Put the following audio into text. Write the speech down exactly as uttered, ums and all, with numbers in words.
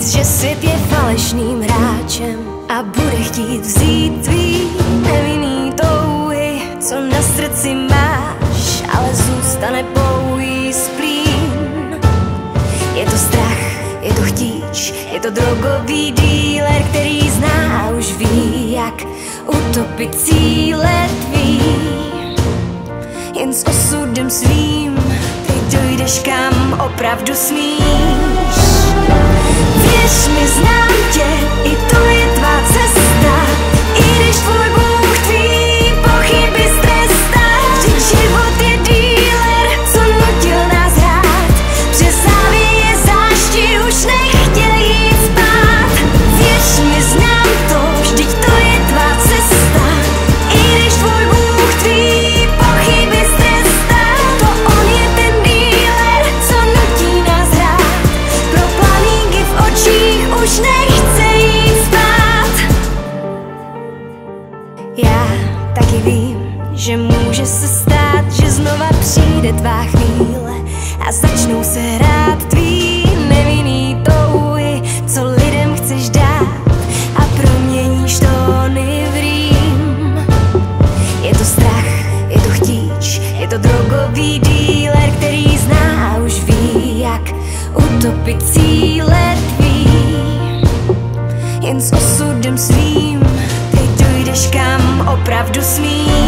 říct, že svět je falešným hráčem a bude chtít vzít tvý nevinný touhy, co na srdci máš, ale zůstane pouhý splín. Je to strach, je to chtíč, je to drogový dealer, který zná a už ví, jak utopit cíle tvý. Jen s osudem svým ty dojdeš, kam opravdu smíš. Věř mi, znám tě, i to je tvá cesta, i když tvůj Bůh tvý pochyby strestá. Vždyť život je dealer, co nutil nás hrát, přes závěje zášti už nechtěl jít spát. Věř mi, znám to, vždyť to je tvá cesta, i když tvůj Bůh tvý pochyby strestá. To on je ten dealer, co nutí nás hrát, pro plamínky v očích už nechce jít spát. Já taky vím, že může se stát, že znova přijde tvá chvíle a začnou se hrát tvý nevinný touhy, co lidem chceš dát, a proměníš tóny v rým. Je to strach, je to chtíč, je to drogový dealer, který zná a už ví, jak utopit cíle tvý. Jen s osudem svým ty dojdeš, kam opravdu smíš.